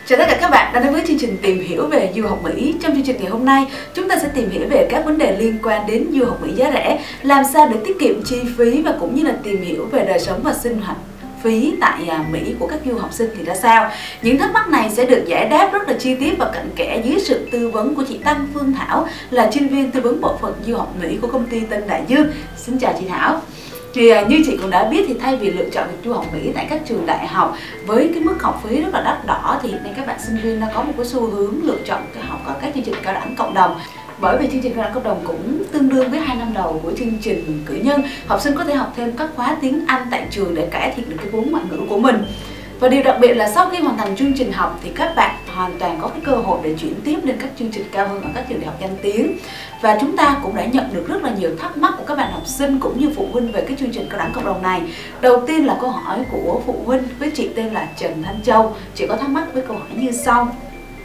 Chào tất cả các bạn đã đến với chương trình tìm hiểu về du học Mỹ. Trong chương trình ngày hôm nay, chúng ta sẽ tìm hiểu về các vấn đề liên quan đến du học Mỹ giá rẻ, làm sao để tiết kiệm chi phí và cũng như là tìm hiểu về đời sống và sinh hoạt phí tại Mỹ của các du học sinh thì ra sao. Những thắc mắc này sẽ được giải đáp rất là chi tiết và cặn kẽ dưới sự tư vấn của chị Tăng Phương Thảo, là chuyên viên tư vấn bộ phận du học Mỹ của công ty Tân Đại Dương. Xin chào chị Thảo. Thì như chị cũng đã biết thì thay vì lựa chọn việc du học Mỹ tại các trường đại học với cái mức học phí rất là đắt đỏ, thì hiện nay các bạn sinh viên đã có một cái xu hướng lựa chọn cái học ở các chương trình cao đẳng cộng đồng. Bởi vì chương trình cao đẳng cộng đồng cũng tương đương với 2 năm đầu của chương trình cử nhân, học sinh có thể học thêm các khóa tiếng Anh tại trường để cải thiện được cái vốn ngoại ngữ của mình. Và điều đặc biệt là sau khi hoàn thành chương trình học thì các bạn hoàn toàn có cái cơ hội để chuyển tiếp lên các chương trình cao hơn ở các trường đại học danh tiếng. Và chúng ta cũng đã nhận được rất là nhiều thắc mắc của các bạn học sinh cũng như phụ huynh về cái chương trình cao đẳng cộng đồng này. Đầu tiên là câu hỏi của phụ huynh với chị tên là Trần Thanh Châu. Chị có thắc mắc với câu hỏi như sau: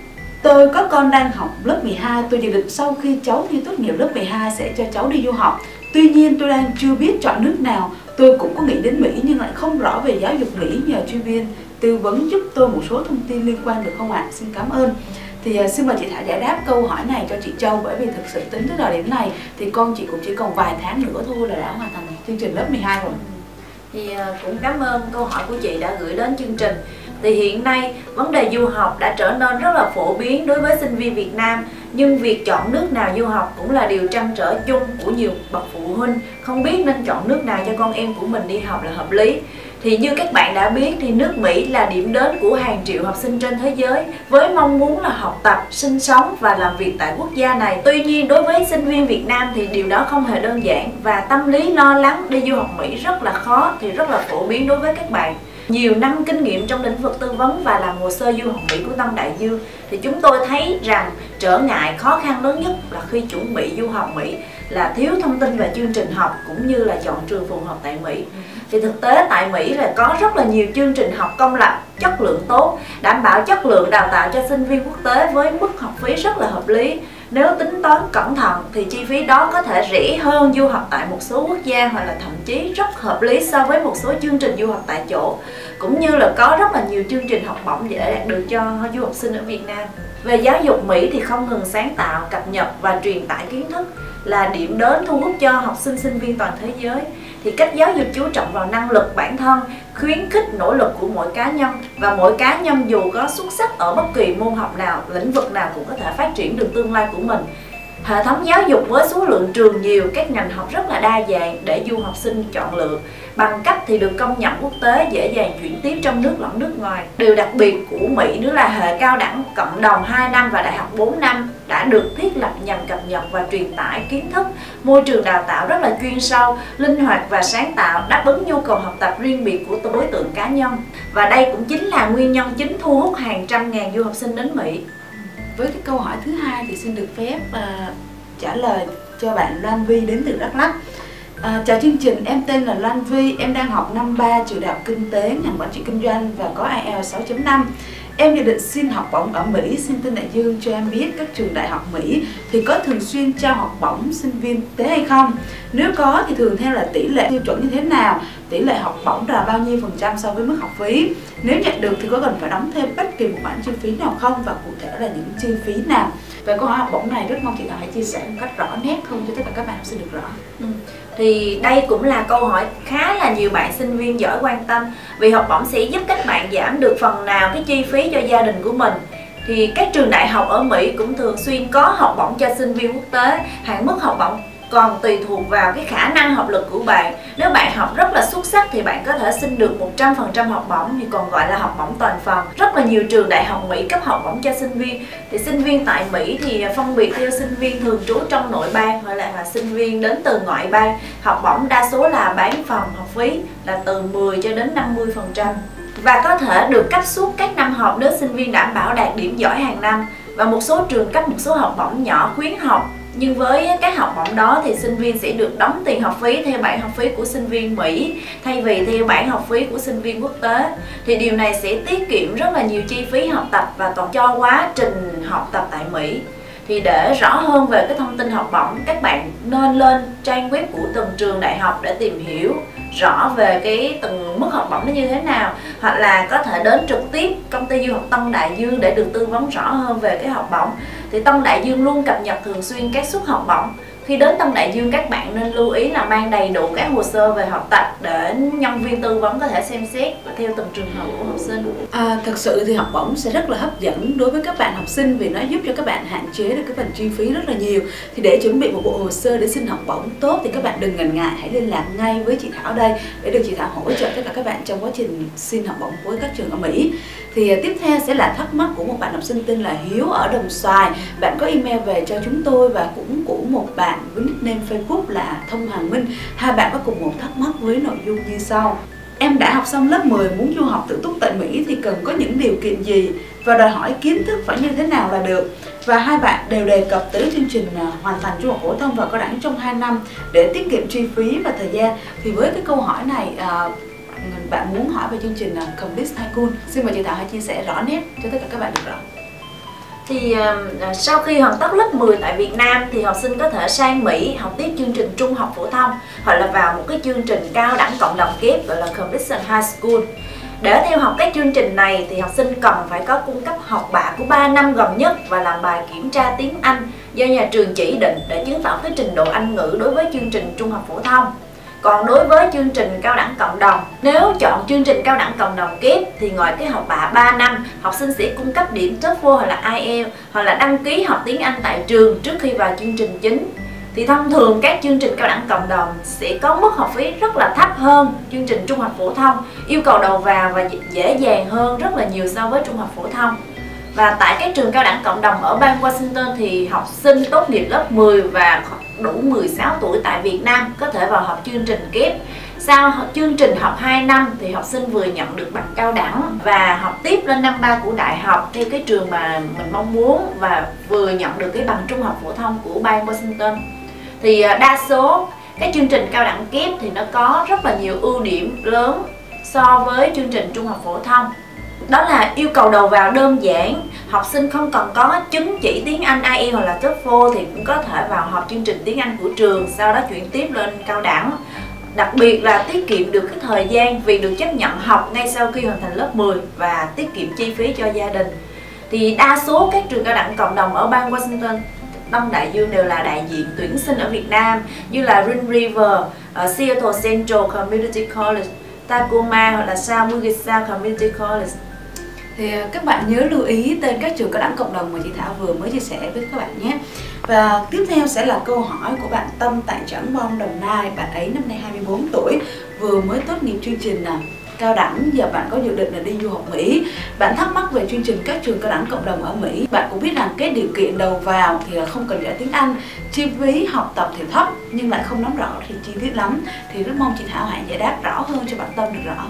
tôi có con đang học lớp 12, tôi dự định sau khi cháu thi tốt nghiệp lớp 12 sẽ cho cháu đi du học. Tuy nhiên tôi đang chưa biết chọn nước nào. Tôi cũng có nghĩ đến Mỹ nhưng lại không rõ về giáo dục Mỹ, nhờ chuyên viên tư vấn giúp tôi một số thông tin liên quan được không ạ? Xin cảm ơn. Thì xin mời chị Thảo giải đáp câu hỏi này cho chị Châu, bởi vì thực sự tính tới thời điểm này thì con chị cũng chỉ còn vài tháng nữa thôi là đã hoàn thành chương trình lớp 12 rồi. Thì cũng cảm ơn câu hỏi của chị đã gửi đến chương trình. Thì hiện nay vấn đề du học đã trở nên rất là phổ biến đối với sinh viên Việt Nam, nhưng việc chọn nước nào du học cũng là điều trăn trở chung của nhiều bậc phụ huynh, không biết nên chọn nước nào cho con em của mình đi học là hợp lý. Thì như các bạn đã biết thì nước Mỹ là điểm đến của hàng triệu học sinh trên thế giới với mong muốn là học tập, sinh sống và làm việc tại quốc gia này. Tuy nhiên đối với sinh viên Việt Nam thì điều đó không hề đơn giản, và tâm lý lo lắng đi du học Mỹ rất là khó thì rất là phổ biến đối với các bạn. Nhiều năm kinh nghiệm trong lĩnh vực tư vấn và làm hồ sơ du học Mỹ của Tân Đại Dương thì chúng tôi thấy rằng trở ngại khó khăn lớn nhất là khi chuẩn bị du học Mỹ là thiếu thông tin về chương trình học cũng như là chọn trường phù hợp tại Mỹ. Thì thực tế tại Mỹ là có rất là nhiều chương trình học công lập chất lượng tốt, đảm bảo chất lượng đào tạo cho sinh viên quốc tế với mức học phí rất là hợp lý. Nếu tính toán cẩn thận thì chi phí đó có thể rẻ hơn du học tại một số quốc gia, hoặc là thậm chí rất hợp lý so với một số chương trình du học tại chỗ. Cũng như là có rất là nhiều chương trình học bổng để đạt được cho du học sinh ở Việt Nam. Về giáo dục Mỹ thì không ngừng sáng tạo, cập nhật và truyền tải kiến thức, là điểm đến thu hút cho học sinh sinh viên toàn thế giới. Thì cách giáo dục chú trọng vào năng lực bản thân, khuyến khích nỗ lực của mỗi cá nhân, và mỗi cá nhân dù có xuất sắc ở bất kỳ môn học nào, lĩnh vực nào cũng có thể phát triển được tương lai của mình. Hệ thống giáo dục với số lượng trường nhiều, các ngành học rất là đa dạng để du học sinh chọn lựa. Bằng cấp thì được công nhận quốc tế, dễ dàng chuyển tiếp trong nước lẫn nước ngoài. Điều đặc biệt của Mỹ nữa là hệ cao đẳng cộng đồng 2 năm và đại học 4 năm đã được thiết lập nhằm cập nhật và truyền tải kiến thức. Môi trường đào tạo rất là chuyên sâu, linh hoạt và sáng tạo, đáp ứng nhu cầu học tập riêng biệt của đối tượng cá nhân. Và đây cũng chính là nguyên nhân chính thu hút hàng trăm ngàn du học sinh đến Mỹ. Với cái câu hỏi thứ hai thì xin được phép trả lời cho bạn Loan Vi đến từ Đắk Lắk. Chào chương trình, em tên là Loan Vi, em đang học năm 3 trường đại học kinh tế, ngành quản trị kinh doanh và có IELTS 6.5. Em dự định xin học bổng ở Mỹ, xin Tân Đại Dương cho em biết các trường đại học Mỹ thì có thường xuyên trao học bổng sinh viên quốc tế hay không? Nếu có thì thường theo là tỷ lệ tiêu chuẩn như thế nào? Tỷ lệ học bổng là bao nhiêu % so với mức học phí? Nếu nhận được thì có cần phải đóng thêm bất kỳ một khoản chi phí nào không, và cụ thể là những chi phí nào? Về câu hỏi học bổng này rất mong chị Thảo hãy chia sẻ một cách rõ nét hơn cho tất cả các bạn học sinh được rõ. Thì đây cũng là câu hỏi khá là nhiều bạn sinh viên giỏi quan tâm, vì học bổng sẽ giúp các bạn giảm được phần nào cái chi phí cho gia đình của mình. Thì các trường đại học ở Mỹ cũng thường xuyên có học bổng cho sinh viên quốc tế. Hạn mức học bổng còn tùy thuộc vào cái khả năng học lực của bạn. Nếu bạn học rất là xuất sắc thì bạn có thể xin được 100% học bổng, thì còn gọi là học bổng toàn phần. Rất là nhiều trường đại học Mỹ cấp học bổng cho sinh viên. Thì sinh viên tại Mỹ thì phân biệt theo sinh viên thường trú trong nội bang hoặc là sinh viên đến từ ngoại bang. Học bổng đa số là bán phần học phí là từ 10 cho đến 50%. Và có thể được cấp suốt các năm học nếu sinh viên đảm bảo đạt điểm giỏi hàng năm. Và một số trường cấp một số học bổng nhỏ khuyến học. Nhưng với các học bổng đó thì sinh viên sẽ được đóng tiền học phí theo bảng học phí của sinh viên Mỹ thay vì theo bảng học phí của sinh viên quốc tế. Thì điều này sẽ tiết kiệm rất là nhiều chi phí học tập và còn cho quá trình học tập tại Mỹ. Thì để rõ hơn về cái thông tin học bổng, các bạn nên lên trang web của từng trường đại học để tìm hiểu rõ về cái từng mức học bổng nó như thế nào, hoặc là có thể đến trực tiếp công ty du học Tân Đại Dương để được tư vấn rõ hơn về cái học bổng. Thì Tân Đại Dương luôn cập nhật thường xuyên các suất học bổng. Khi đến Tân Đại Dương, các bạn nên lưu ý là mang đầy đủ các hồ sơ về học tập để nhân viên tư vấn có thể xem xét theo từng trường hợp của học sinh. Thật sự thì học bổng sẽ rất là hấp dẫn đối với các bạn học sinh vì nó giúp cho các bạn hạn chế được cái phần chi phí rất là nhiều. Thì để chuẩn bị một bộ hồ sơ để xin học bổng tốt thì các bạn đừng ngần ngại, hãy liên lạc ngay với chị Thảo đây để được chị Thảo hỗ trợ tất cả các bạn trong quá trình xin học bổng với các trường ở Mỹ. Thì tiếp theo sẽ là thắc mắc của một bạn học sinh tên là Hiếu ở Đồng Xoài. Bạn có email về cho chúng tôi và cũng của một bạn với nickname Facebook là Thông Hoàng Minh. Hai bạn có cùng một thắc mắc với nội dung như sau. Em đã học xong lớp 10 muốn du học tự túc tại Mỹ thì cần có những điều kiện gì và đòi hỏi kiến thức phải như thế nào là được. Và hai bạn đều đề cập tới chương trình hoàn thành trung học phổ thông và cao đẳng trong 2 năm để tiết kiệm chi phí và thời gian. Thì với cái câu hỏi này bạn muốn hỏi về chương trình Complete High School. Xin mời chị Thảo hãy chia sẻ rõ nét cho tất cả các bạn được rõ. Thì sau khi hoàn tất lớp 10 tại Việt Nam thì học sinh có thể sang Mỹ học tiếp chương trình trung học phổ thông hoặc là vào một cái chương trình cao đẳng cộng đồng kép gọi là Completion High School. Để theo học các chương trình này thì học sinh cần phải có cung cấp học bạ của 3 năm gần nhất và làm bài kiểm tra tiếng Anh do nhà trường chỉ định để chứng tỏ cái trình độ Anh ngữ đối với chương trình trung học phổ thông. Còn đối với chương trình cao đẳng cộng đồng, nếu chọn chương trình cao đẳng cộng đồng kép thì ngoài cái học bạ 3 năm, học sinh sẽ cung cấp điểm TOEFL hoặc là IELTS hoặc là đăng ký học tiếng Anh tại trường trước khi vào chương trình chính. Thì thông thường các chương trình cao đẳng cộng đồng sẽ có mức học phí rất là thấp hơn chương trình trung học phổ thông, yêu cầu đầu vào và dễ dàng hơn rất là nhiều so với trung học phổ thông. Và tại các trường cao đẳng cộng đồng ở bang Washington thì học sinh tốt nghiệp lớp 10 và đủ 16 tuổi tại Việt Nam có thể vào học chương trình kép. Sau chương trình học 2 năm thì học sinh vừa nhận được bằng cao đẳng và học tiếp lên năm 3 của đại học theo cái trường mà mình mong muốn và vừa nhận được cái bằng trung học phổ thông của bang Washington. Thì đa số các chương trình cao đẳng kép thì nó có rất là nhiều ưu điểm lớn so với chương trình trung học phổ thông. Đó là yêu cầu đầu vào đơn giản, học sinh không cần có chứng chỉ tiếng Anh IELTS hoặc là TOEFL thì cũng có thể vào học chương trình tiếng Anh của trường, sau đó chuyển tiếp lên cao đẳng. Đặc biệt là tiết kiệm được cái thời gian vì được chấp nhận học ngay sau khi hoàn thành lớp 10 và tiết kiệm chi phí cho gia đình. Thì đa số các trường cao đẳng cộng đồng ở bang Washington, Tân Đại Dương đều là đại diện tuyển sinh ở Việt Nam như là Green River, Seattle Central Community College, Tacoma hoặc là South Puget Sound Community College. Thì các bạn nhớ lưu ý tên các trường cao đẳng cộng đồng mà chị Thảo vừa mới chia sẻ với các bạn nhé. Và tiếp theo sẽ là câu hỏi của bạn Tâm tại Trảng Bom, Đồng Nai. Bạn ấy năm nay 24 tuổi, vừa mới tốt nghiệp chương trình cao đẳng, giờ bạn có dự định là đi du học Mỹ. Bạn thắc mắc về chương trình các trường cao đẳng cộng đồng ở Mỹ. Bạn cũng biết rằng cái điều kiện đầu vào thì không cần giỏi tiếng Anh, chi phí học tập thì thấp nhưng lại không nắm rõ thì chi tiết lắm. Thì rất mong chị Thảo hãy giải đáp rõ hơn cho bạn Tâm được rõ.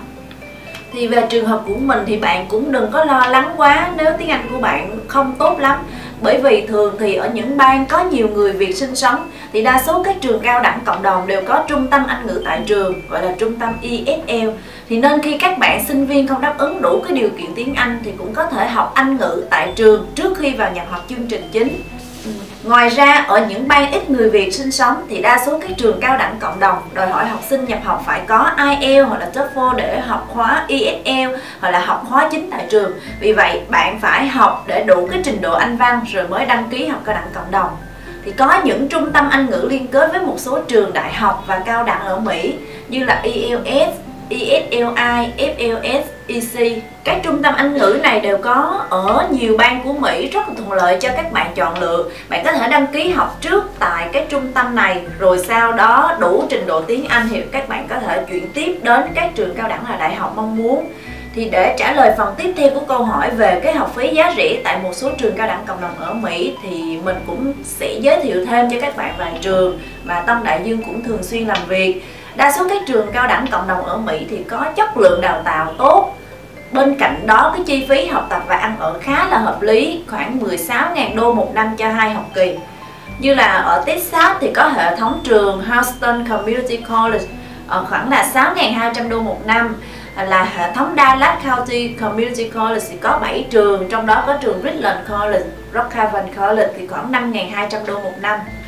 Thì về trường hợp của mình thì bạn cũng đừng có lo lắng quá nếu tiếng Anh của bạn không tốt lắm. Bởi vì thường thì ở những bang có nhiều người Việt sinh sống thì đa số các trường cao đẳng cộng đồng đều có trung tâm Anh ngữ tại trường, gọi là trung tâm ESL. Thì nên khi các bạn sinh viên không đáp ứng đủ cái điều kiện tiếng Anh thì cũng có thể học Anh ngữ tại trường trước khi vào nhập học chương trình chính. Ngoài ra, ở những bang ít người Việt sinh sống thì đa số các trường cao đẳng cộng đồng đòi hỏi học sinh nhập học phải có IELTS hoặc là TOEFL để học khóa ESL hoặc là học khóa chính tại trường. Vì vậy, bạn phải học để đủ cái trình độ Anh văn rồi mới đăng ký học cao đẳng cộng đồng. Thì có những trung tâm Anh ngữ liên kết với một số trường đại học và cao đẳng ở Mỹ như là ELS, ESLI, FLS, EC. Các trung tâm Anh ngữ này đều có ở nhiều bang của Mỹ, rất là thuận lợi cho các bạn chọn lựa. Bạn có thể đăng ký học trước tại các trung tâm này, rồi sau đó đủ trình độ tiếng Anh thì các bạn có thể chuyển tiếp đến các trường cao đẳng là đại học mong muốn. Thì để trả lời phần tiếp theo của câu hỏi về cái học phí giá rẻ tại một số trường cao đẳng cộng đồng ở Mỹ thì mình cũng sẽ giới thiệu thêm cho các bạn vài trường mà Tân Đại Dương cũng thường xuyên làm việc. Đa số các trường cao đẳng cộng đồng ở Mỹ thì có chất lượng đào tạo tốt. Bên cạnh đó, cái chi phí học tập và ăn ở khá là hợp lý, khoảng 16.000 đô một năm cho 2 học kỳ. Như là ở Texas thì có hệ thống trường Houston Community College khoảng là 6.200 đô một năm. Là hệ thống Dallas County Community College thì có 7 trường, trong đó có trường Richland College, Brookhaven College thì khoảng 5.200 đô một năm.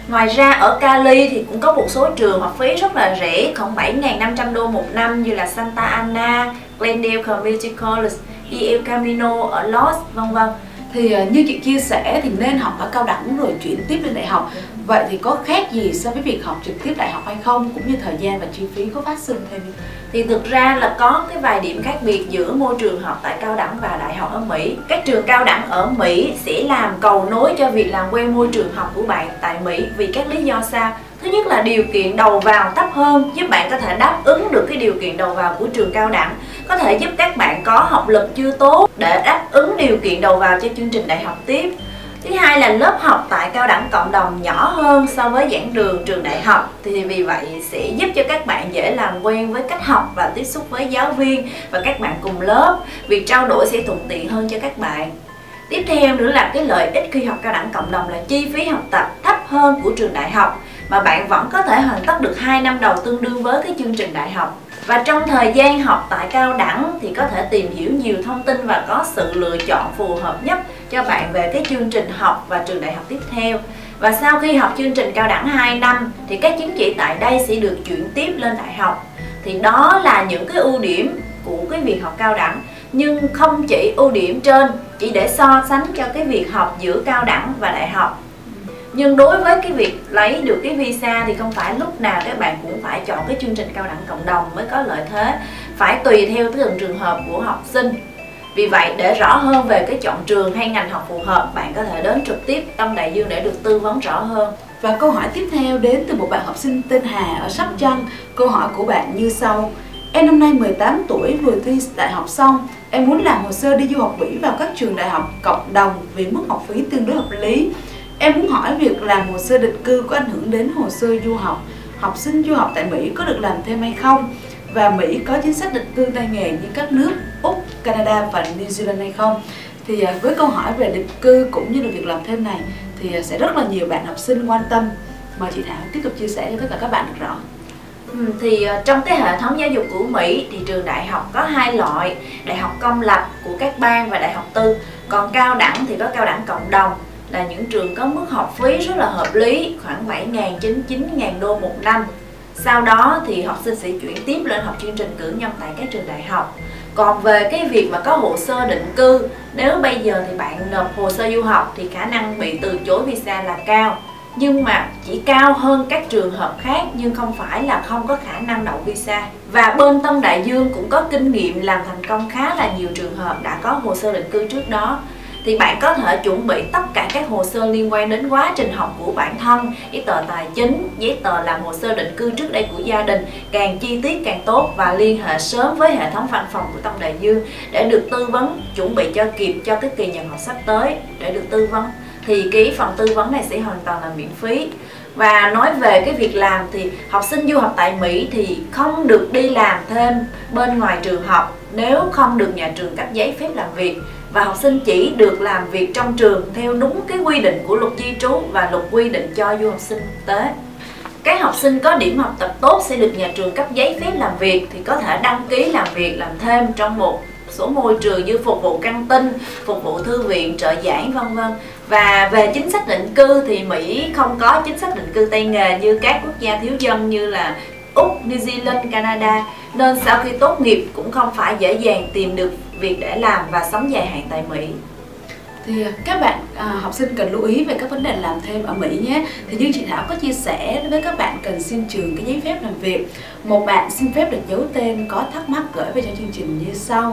Ngoài ra ở Cali thì cũng có một số trường học phí rất là rẻ, khoảng 7.500 đô một năm, như là Santa Ana, Glendale Community College, El Camino ở Los, vân vân. Thì như chị chia sẻ thì nên học ở cao đẳng rồi chuyển tiếp lên đại học. Vậy thì có khác gì so với việc học trực tiếp đại học hay không, cũng như thời gian và chi phí có phát sinh thêm? Thì thực ra là có cái vài điểm khác biệt giữa môi trường học tại cao đẳng và đại học ở Mỹ. Các trường cao đẳng ở Mỹ sẽ làm cầu nối cho việc làm quen môi trường học của bạn tại Mỹ vì các lý do sau. Thứ nhất là điều kiện đầu vào thấp hơn, giúp bạn có thể đáp ứng được cái điều kiện đầu vào của trường cao đẳng, có thể giúp các bạn có học lực chưa tốt để đáp ứng điều kiện đầu vào cho chương trình đại học tiếp. Thứ hai là lớp học tại cao đẳng cộng đồng nhỏ hơn so với giảng đường trường đại học, thì vì vậy sẽ giúp cho các bạn dễ làm quen với cách học và tiếp xúc với giáo viên và các bạn cùng lớp. Việc trao đổi sẽ thuận tiện hơn cho các bạn. Tiếp theo nữa là cái lợi ích khi học cao đẳng cộng đồng là chi phí học tập thấp hơn của trường đại học, mà bạn vẫn có thể hoàn tất được 2 năm đầu tương đương với cái chương trình đại học. Và trong thời gian học tại cao đẳng thì có thể tìm hiểu nhiều thông tin và có sự lựa chọn phù hợp nhất cho bạn về cái chương trình học và trường đại học tiếp theo. Và sau khi học chương trình cao đẳng 2 năm thì các chứng chỉ tại đây sẽ được chuyển tiếp lên đại học. Thì đó là những cái ưu điểm của cái việc học cao đẳng. Nhưng không chỉ ưu điểm trên, chỉ để so sánh cho cái việc học giữa cao đẳng và đại học. Nhưng đối với cái việc lấy được cái visa thì không phải lúc nào các bạn cũng phải chọn cái chương trình cao đẳng cộng đồng mới có lợi thế, phải tùy theo từng trường hợp của học sinh. Vì vậy để rõ hơn về cái chọn trường hay ngành học phù hợp, bạn có thể đến trực tiếp Tâm Đại Dương để được tư vấn rõ hơn. Và câu hỏi tiếp theo đến từ một bạn học sinh tên Hà ở Sóc Trăng. Câu hỏi của bạn như sau: em năm nay 18 tuổi, vừa thi đại học xong. Em muốn làm hồ sơ đi du học Mỹ vào các trường đại học cộng đồng vì mức học phí tương đối hợp lý. Em muốn hỏi việc làm hồ sơ định cư có ảnh hưởng đến hồ sơ du học. Học sinh du học tại Mỹ có được làm thêm hay không? Và Mỹ có chính sách định cư tay nghề như các nước Úc, Canada và New Zealand hay không? Thì với câu hỏi về định cư cũng như là việc làm thêm này thì sẽ rất là nhiều bạn học sinh quan tâm. Mời chị Thảo tiếp tục chia sẻ cho tất cả các bạn được rõ. Thì trong cái hệ thống giáo dục của Mỹ thì trường đại học có 2 loại: đại học công lập của các bang và đại học tư. Còn cao đẳng thì có cao đẳng cộng đồng, là những trường có mức học phí rất là hợp lý, khoảng 7.000 đến 9.000 đô một năm. Sau đó thì học sinh sẽ chuyển tiếp lên học chương trình cử nhân tại các trường đại học. Còn về cái việc mà có hồ sơ định cư, nếu bây giờ thì bạn nộp hồ sơ du học thì khả năng bị từ chối visa là cao. Nhưng mà chỉ cao hơn các trường hợp khác, nhưng không phải là không có khả năng đậu visa. Và bên Tâm Đại Dương cũng có kinh nghiệm làm thành công khá là nhiều trường hợp đã có hồ sơ định cư trước đó. Thì bạn có thể chuẩn bị tất cả các hồ sơ liên quan đến quá trình học của bản thân, giấy tờ tài chính, giấy tờ làm hồ sơ định cư trước đây của gia đình, càng chi tiết càng tốt, và liên hệ sớm với hệ thống văn phòng của Tâm Đại Dương để được tư vấn, chuẩn bị cho kịp cho cái kỳ nhận học sắp tới để được tư vấn. Thì cái phần tư vấn này sẽ hoàn toàn là miễn phí. Và nói về cái việc làm thì học sinh du học tại Mỹ thì không được đi làm thêm bên ngoài trường học nếu không được nhà trường cấp giấy phép làm việc. Và học sinh chỉ được làm việc trong trường theo đúng cái quy định của luật di trú và luật quy định cho du học sinh quốc tế. Các học sinh có điểm học tập tốt sẽ được nhà trường cấp giấy phép làm việc, thì có thể đăng ký làm việc làm thêm trong một số môi trường như phục vụ căng tin, phục vụ thư viện, trợ giảng vân vân. Và về chính sách định cư thì Mỹ không có chính sách định cư tay nghề như các quốc gia thiếu dân như là Úc, New Zealand, Canada, nên sau khi tốt nghiệp cũng không phải dễ dàng tìm được việc để làm và sống dài hạn tại Mỹ. Thì các bạn học sinh cần lưu ý về các vấn đề làm thêm ở Mỹ nhé. Thì như chị Thảo có chia sẻ với các bạn cần xin trường cái giấy phép làm việc. Một bạn xin phép được giấu tên có thắc mắc gửi về cho chương trình như sau: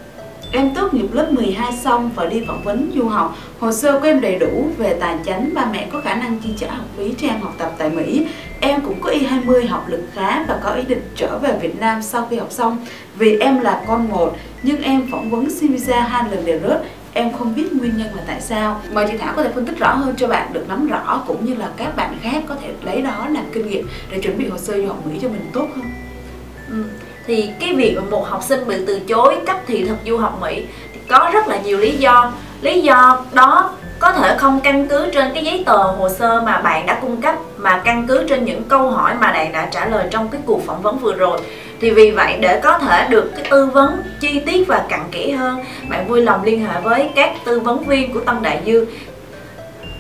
em tốt nghiệp lớp 12 xong và đi phỏng vấn du học. Hồ sơ của em đầy đủ về tài chính, ba mẹ có khả năng chi trả học phí cho em học tập tại Mỹ. Em cũng có Y20 học lực khá và có ý định trở về Việt Nam sau khi học xong. Vì em là con một, nhưng em phỏng vấn xin visa 2 lần đều rớt. Em không biết nguyên nhân là tại sao. Mời chị Thảo có thể phân tích rõ hơn cho bạn được nắm rõ, cũng như là các bạn khác có thể lấy đó làm kinh nghiệm để chuẩn bị hồ sơ du học Mỹ cho mình tốt hơn. Thì cái việc mà một học sinh bị từ chối cấp thị thực du học Mỹ thì có rất là nhiều lý do. Lý do đó có thể không căn cứ trên cái giấy tờ hồ sơ mà bạn đã cung cấp, mà căn cứ trên những câu hỏi mà bạn đã trả lời trong cái cuộc phỏng vấn vừa rồi. Thì vì vậy để có thể được cái tư vấn chi tiết và cặn kẽ hơn, bạn vui lòng liên hệ với các tư vấn viên của Tâm Đại Dương.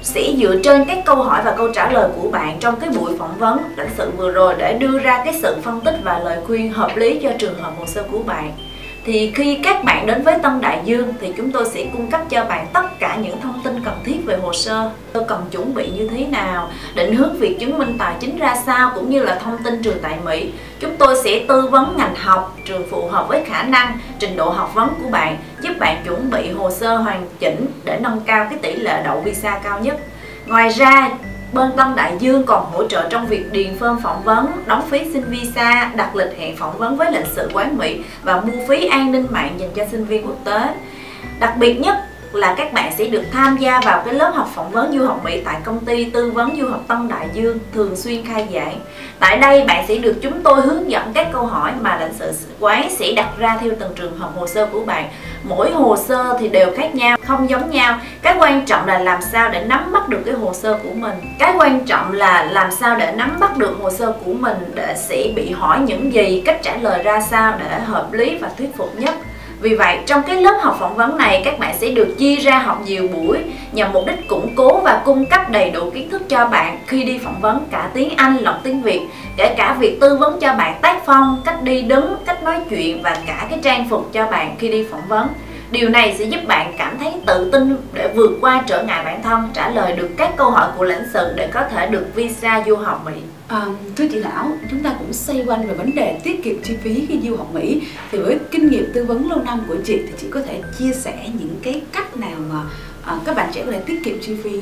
sẽ dựa trên các câu hỏi và câu trả lời của bạn trong cái buổi phỏng vấn lãnh sự vừa rồi để đưa ra cái sự phân tích và lời khuyên hợp lý cho trường hợp hồ sơ của bạn. Thì khi các bạn đến với Tân Đại Dương thì chúng tôi sẽ cung cấp cho bạn tất cả những thông tin cần thiết về hồ sơ. Tôi cần chuẩn bị như thế nào, định hướng việc chứng minh tài chính ra sao, cũng như là thông tin trường tại Mỹ. Chúng tôi sẽ tư vấn ngành học, trường phù hợp với khả năng, trình độ học vấn của bạn, giúp bạn chuẩn bị hồ sơ hoàn chỉnh để nâng cao cái tỷ lệ đậu visa cao nhất. Ngoài ra, bên Tân Đại Dương còn hỗ trợ trong việc điền form phỏng vấn, đóng phí xin visa, đặt lịch hẹn phỏng vấn với lãnh sự quán Mỹ và mua phí an ninh mạng dành cho sinh viên quốc tế. Đặc biệt nhất là các bạn sẽ được tham gia vào cái lớp học phỏng vấn du học Mỹ tại công ty tư vấn du học Tân Đại Dương thường xuyên khai giảng. Tại đây bạn sẽ được chúng tôi hướng dẫn các câu hỏi mà lãnh sự quán sẽ đặt ra theo từng trường hợp hồ sơ của bạn. Mỗi hồ sơ thì đều khác nhau, không giống nhau. Cái quan trọng là làm sao để nắm bắt được cái hồ sơ của mình. Cái quan trọng là làm sao để nắm bắt được hồ sơ của mình để sẽ bị hỏi những gì, cách trả lời ra sao để hợp lý và thuyết phục nhất. Vì vậy, trong cái lớp học phỏng vấn này, các bạn sẽ được chia ra học nhiều buổi nhằm mục đích củng cố và cung cấp đầy đủ kiến thức cho bạn khi đi phỏng vấn cả tiếng Anh lẫn tiếng Việt, kể cả việc tư vấn cho bạn tác phong, cách đi đứng, cách nói chuyện và cả cái trang phục cho bạn khi đi phỏng vấn. Điều này sẽ giúp bạn cảm thấy tự tin để vượt qua trở ngại bản thân, trả lời được các câu hỏi của lãnh sự để có thể được visa du học Mỹ. Thưa chị Thảo, chúng ta cũng xoay quanh về vấn đề tiết kiệm chi phí khi du học Mỹ. Thì với kinh nghiệm tư vấn lâu năm của chị thì chị có thể chia sẻ những cái cách nào mà các bạn trẻ có thể tiết kiệm chi phí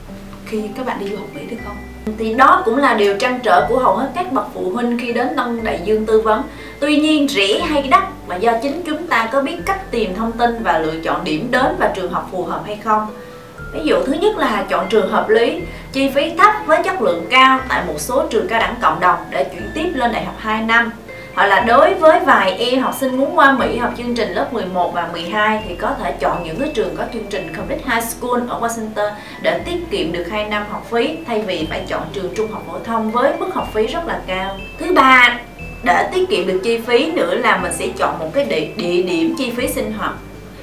khi các bạn đi du học Mỹ được không? Thì đó cũng là điều trăn trở của hầu hết các bậc phụ huynh khi đến Tân Đại Dương tư vấn. Tuy nhiên, rẻ hay đắt là do chính chúng ta có biết cách tìm thông tin và lựa chọn điểm đến và trường học phù hợp hay không. Ví dụ thứ nhất là chọn trường hợp lý, chi phí thấp với chất lượng cao tại một số trường cao đẳng cộng đồng để chuyển tiếp lên đại học 2 năm. Hoặc là đối với vài em học sinh muốn qua Mỹ học chương trình lớp 11 và 12 thì có thể chọn những cái trường có chương trình Complete High School ở Washington để tiết kiệm được 2 năm học phí thay vì phải chọn trường trung học phổ thông với mức học phí rất là cao. Thứ ba, để tiết kiệm được chi phí nữa là mình sẽ chọn một cái địa điểm chi phí sinh hoạt.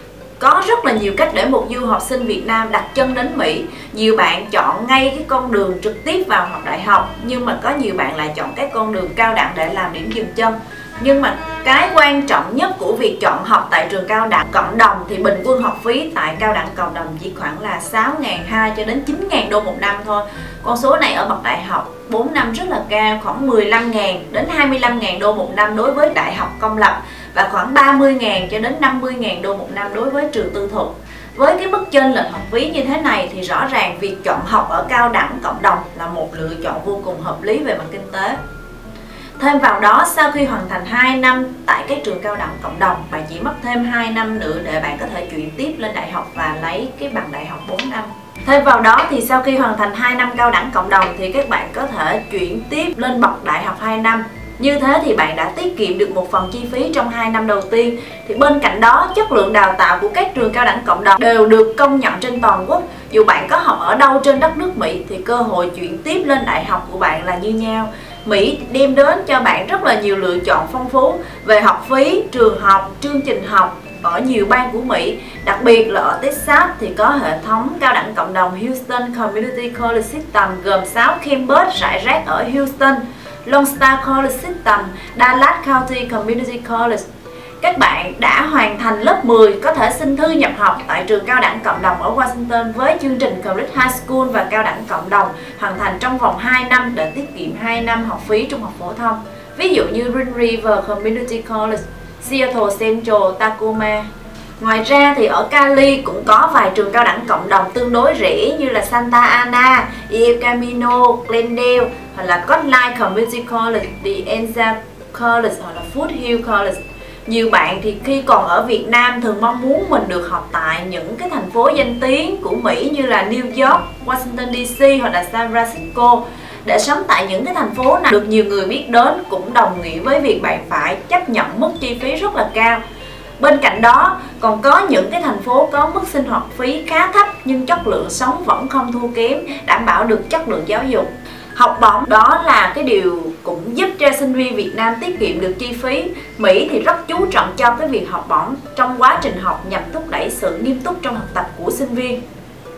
Có rất là nhiều cách để một du học sinh Việt Nam đặt chân đến Mỹ. Nhiều bạn chọn ngay cái con đường trực tiếp vào học đại học, nhưng mà có nhiều bạn lại chọn các con đường cao đẳng để làm điểm dừng chân. Nhưng mà cái quan trọng nhất của việc chọn học tại trường cao đẳng cộng đồng thì bình quân học phí tại cao đẳng cộng đồng chỉ khoảng là 6.200 cho đến 9.000 đô một năm thôi. Con số này ở bậc đại học 4 năm rất là cao, khoảng 15.000 đến 25.000 đô một năm đối với đại học công lập và khoảng 30.000 cho đến 50.000 đô một năm đối với trường tư thục. Với cái mức chênh lệch học phí như thế này thì rõ ràng việc chọn học ở cao đẳng cộng đồng là một lựa chọn vô cùng hợp lý về mặt kinh tế. Thêm vào đó, sau khi hoàn thành 2 năm tại các trường cao đẳng cộng đồng, bạn chỉ mất thêm 2 năm nữa để bạn có thể chuyển tiếp lên đại học và lấy cái bằng đại học 4 năm. Thêm vào đó thì sau khi hoàn thành 2 năm cao đẳng cộng đồng thì các bạn có thể chuyển tiếp lên bậc đại học 2 năm. Như thế thì bạn đã tiết kiệm được một phần chi phí trong 2 năm đầu tiên. Thì bên cạnh đó, chất lượng đào tạo của các trường cao đẳng cộng đồng đều được công nhận trên toàn quốc. Dù bạn có học ở đâu trên đất nước Mỹ thì cơ hội chuyển tiếp lên đại học của bạn là như nhau. Mỹ đem đến cho bạn rất là nhiều lựa chọn phong phú về học phí, trường học, chương trình học ở nhiều bang của Mỹ. Đặc biệt là ở Texas thì có hệ thống cao đẳng cộng đồng Houston Community College System gồm 6 campus rải rác ở Houston, Lone Star College System, Dallas County Community College. Các bạn đã hoàn thành lớp 10 có thể xin thư nhập học tại trường cao đẳng cộng đồng ở Washington với chương trình Complete High School và cao đẳng cộng đồng hoàn thành trong vòng 2 năm để tiết kiệm 2 năm học phí trung học phổ thông. Ví dụ như Green River Community College, Seattle Central, Tacoma. Ngoài ra thì ở Cali cũng có vài trường cao đẳng cộng đồng tương đối rẻ như là Santa Ana, El Camino, Glendale hoặc là Cotline Community College, The Enza College hoặc là Foothill College. Nhiều bạn thì khi còn ở Việt Nam thường mong muốn mình được học tại những cái thành phố danh tiếng của Mỹ như là New York, Washington DC hoặc là San Francisco. Để sống tại những cái thành phố nào được nhiều người biết đến cũng đồng nghĩa với việc bạn phải chấp nhận mức chi phí rất là cao. Bên cạnh đó, còn có những cái thành phố có mức sinh hoạt phí khá thấp nhưng chất lượng sống vẫn không thua kém, đảm bảo được chất lượng giáo dục. Học bổng đó là cái điều cũng giúp cho sinh viên Việt Nam tiết kiệm được chi phí. Mỹ thì rất chú trọng cho cái việc học bổng trong quá trình học nhằm thúc đẩy sự nghiêm túc trong học tập của sinh viên.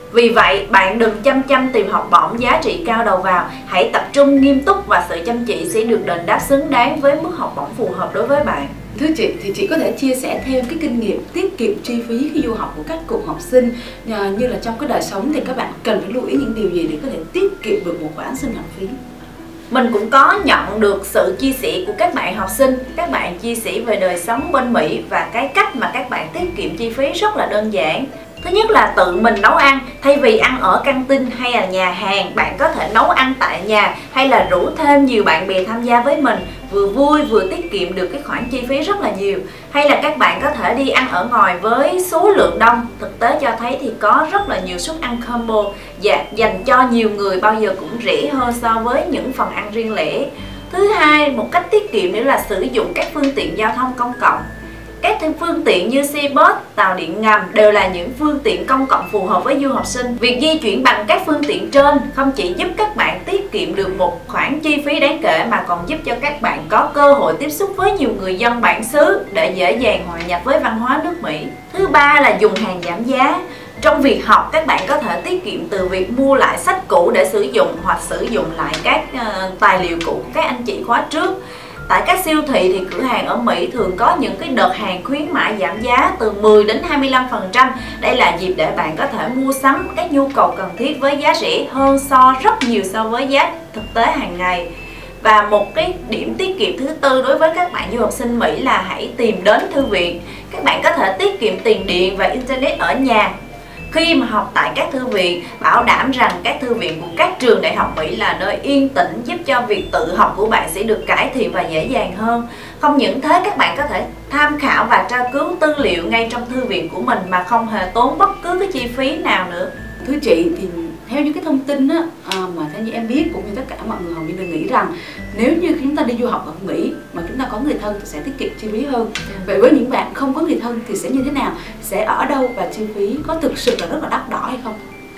Vì vậy, bạn đừng chăm tìm học bổng giá trị cao đầu vào, hãy tập trung nghiêm túc và sự chăm chỉ sẽ được đền đáp xứng đáng với mức học bổng phù hợp đối với bạn. Thưa chị, thì chị có thể chia sẻ thêm cái kinh nghiệm tiết kiệm chi phí khi du học của các cựu học sinh, như là trong cái đời sống thì các bạn cần phải lưu ý những điều gì để có thể tiết kiệm được một khoản sinh hoạt phí? Mình cũng có nhận được sự chia sẻ của các bạn học sinh. Các bạn chia sẻ về đời sống bên Mỹ và cái cách mà các bạn tiết kiệm chi phí rất là đơn giản. Thứ nhất là tự mình nấu ăn. Thay vì ăn ở căng tin hay là nhà hàng, bạn có thể nấu ăn tại nhà hay là rủ thêm nhiều bạn bè tham gia với mình. Vừa vui vừa tiết kiệm được cái khoản chi phí rất là nhiều. Hay là các bạn có thể đi ăn ở ngoài với số lượng đông. Thực tế cho thấy thì có rất là nhiều suất ăn combo dành cho nhiều người, bao giờ cũng rẻ hơn so với những phần ăn riêng lẻ. Thứ hai, một cách tiết kiệm nữa là sử dụng các phương tiện giao thông công cộng. Các phương tiện như xe bus, tàu điện ngầm đều là những phương tiện công cộng phù hợp với du học sinh. Việc di chuyển bằng các phương tiện trên không chỉ giúp các bạn tiết kiệm được một khoản chi phí đáng kể mà còn giúp cho các bạn có cơ hội tiếp xúc với nhiều người dân bản xứ để dễ dàng hòa nhập với văn hóa nước Mỹ. Thứ ba là dùng hàng giảm giá. Trong việc học, các bạn có thể tiết kiệm từ việc mua lại sách cũ để sử dụng hoặc sử dụng lại các tài liệu cũ của các anh chị khóa trước. Tại các siêu thị thì cửa hàng ở Mỹ thường có những cái đợt hàng khuyến mãi giảm giá từ 10 đến 25%. Đây là dịp để bạn có thể mua sắm các nhu cầu cần thiết với giá rẻ hơn rất nhiều so với giá thực tế hàng ngày. Và một cái điểm tiết kiệm thứ tư đối với các bạn du học sinh Mỹ là hãy tìm đến thư viện. Các bạn có thể tiết kiệm tiền điện và internet ở nhà. Khi mà học tại các thư viện, bảo đảm rằng các thư viện của các trường đại học Mỹ là nơi yên tĩnh, giúp cho việc tự học của bạn sẽ được cải thiện và dễ dàng hơn. Không những thế, các bạn có thể tham khảo và tra cứu tư liệu ngay trong thư viện của mình mà không hề tốn bất cứ cái chi phí nào nữa. Thưa chị, thì theo những cái thông tin á, mà theo như em biết cũng như tất cả mọi người hầu như đều nghĩ rằng nếu như chúng ta đi du học ở Mỹ mà chúng ta có người thân thì sẽ tiết kiệm chi phí hơn. Vậy với những bạn không có người thân thì sẽ như thế nào? Sẽ ở đâu và chi phí có thực sự là rất là đắt đỏ hay không?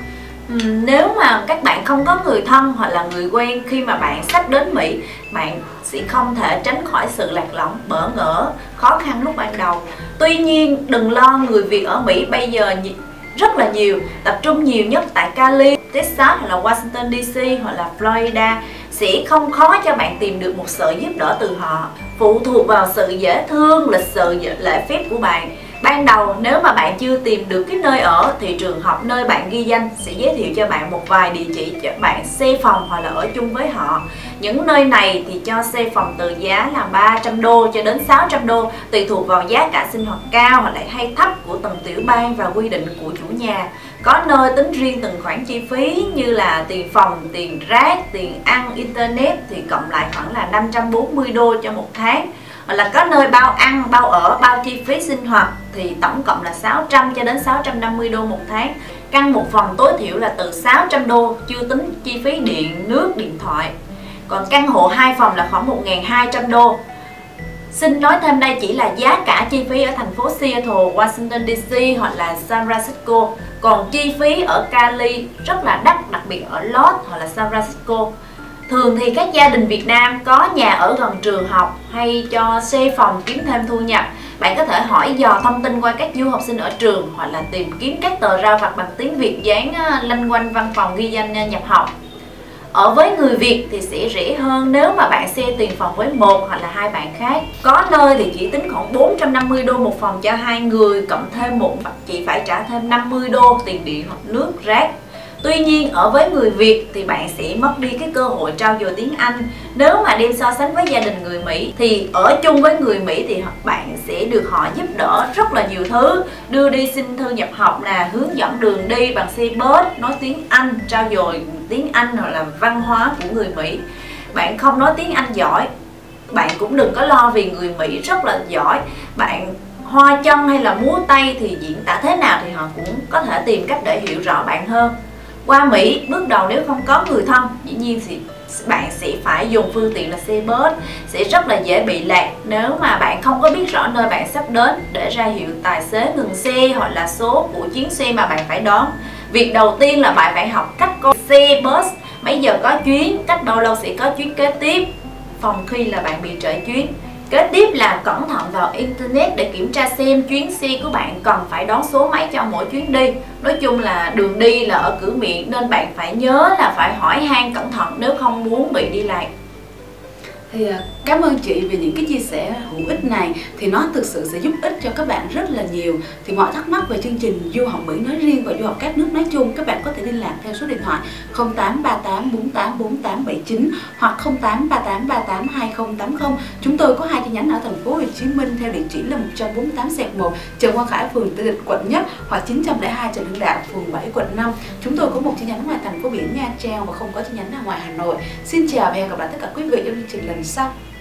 Nếu mà các bạn không có người thân hoặc là người quen, khi mà bạn sắp đến Mỹ, bạn sẽ không thể tránh khỏi sự lạc lõng, bỡ ngỡ, khó khăn lúc ban đầu. Tuy nhiên, đừng lo, người Việt ở Mỹ bây giờ rất là nhiều, tập trung nhiều nhất tại Cali, Texas hoặc là Washington DC hoặc là Florida, sẽ không khó cho bạn tìm được một sự giúp đỡ từ họ. Phụ thuộc vào sự dễ thương, lịch sự, lễ phép của bạn. Ban đầu nếu mà bạn chưa tìm được cái nơi ở thì trường học nơi bạn ghi danh sẽ giới thiệu cho bạn một vài địa chỉ cho bạn thuê phòng hoặc là ở chung với họ. Những nơi này thì cho thuê phòng từ giá là 300 đô cho đến 600 đô, tùy thuộc vào giá cả sinh hoạt cao hoặc là hay thấp của từng tiểu bang và quy định của chủ nhà. Có nơi tính riêng từng khoản chi phí như là tiền phòng, tiền rác, tiền ăn, internet thì cộng lại khoảng là 540 đô cho một tháng. Hoặc là có nơi bao ăn, bao ở, bao chi phí sinh hoạt thì tổng cộng là 600 cho đến 650 đô một tháng. Căn một phòng tối thiểu là từ 600 đô, chưa tính chi phí điện, nước, điện thoại. Còn căn hộ 2 phòng là khoảng 1.200 đô. Xin nói thêm, đây chỉ là giá cả chi phí ở thành phố Seattle, Washington DC hoặc là San Francisco. Còn chi phí ở Cali rất là đắt, đặc biệt ở Los hoặc là San Francisco. Thường thì các gia đình Việt Nam có nhà ở gần trường học hay cho thuê phòng kiếm thêm thu nhập. Bạn có thể hỏi dò thông tin qua các du học sinh ở trường hoặc là tìm kiếm các tờ rao vặt bằng tiếng Việt dán lanh quanh văn phòng ghi danh nhập học. Ở với người Việt thì sẽ rẻ hơn nếu mà bạn share tiền phòng với một hoặc là hai bạn khác. Có nơi thì chỉ tính khoảng 450 đô một phòng cho hai người, cộng thêm một chỉ phải trả thêm 50 đô tiền điện hoặc nước, rác. Tuy nhiên, ở với người Việt thì bạn sẽ mất đi cái cơ hội trau dồi tiếng Anh. Nếu mà đem so sánh với gia đình người Mỹ thì ở chung với người Mỹ thì bạn sẽ được họ giúp đỡ rất là nhiều thứ. Đưa đi xin thư nhập học nè, hướng dẫn đường đi bằng xe bus, nói tiếng Anh, trau dồi tiếng Anh hoặc là văn hóa của người Mỹ. Bạn không nói tiếng Anh giỏi, bạn cũng đừng có lo vì người Mỹ rất là giỏi. Bạn hoa chân hay là múa tay thì diễn tả thế nào thì họ cũng có thể tìm cách để hiểu rõ bạn hơn. Qua Mỹ, bước đầu nếu không có người thân, dĩ nhiên thì bạn sẽ phải dùng phương tiện là xe bus, sẽ rất là dễ bị lạc nếu mà bạn không có biết rõ nơi bạn sắp đến để ra hiệu tài xế ngừng xe hoặc là số của chuyến xe mà bạn phải đón. Việc đầu tiên là bạn phải học cách có xe bus, mấy giờ có chuyến, cách bao lâu sẽ có chuyến kế tiếp, phòng khi là bạn bị trễ chuyến. Kế tiếp là cẩn thận vào internet để kiểm tra xem chuyến xe của bạn cần phải đón số mấy cho mỗi chuyến đi. Nói chung là đường đi là ở cửa miệng nên bạn phải nhớ là phải hỏi han cẩn thận nếu không muốn bị đi lạc. Thì cảm ơn chị vì những cái chia sẻ hữu ích này, thì nó thực sự sẽ giúp ích cho các bạn rất là nhiều. Thì mọi thắc mắc về chương trình du học Mỹ nói riêng và du học các nước nói chung, các bạn có thể liên lạc theo số điện thoại 0838484879 hoặc 0838382080. Chúng tôi có 2 chi nhánh ở thành phố Hồ Chí Minh theo địa chỉ là 148/1 Trần Quang Khải, phường Tư Định, quận Nhất, hoặc 902 Trần Hưng Đạo, phường 7, quận 5. Chúng tôi có một chi nhánh ngoài thành phố biển Nha Trang và không có chi nhánh nào ngoài Hà Nội. Xin chào và hẹn gặp lại tất cả quý vị trong chương trình lần sau.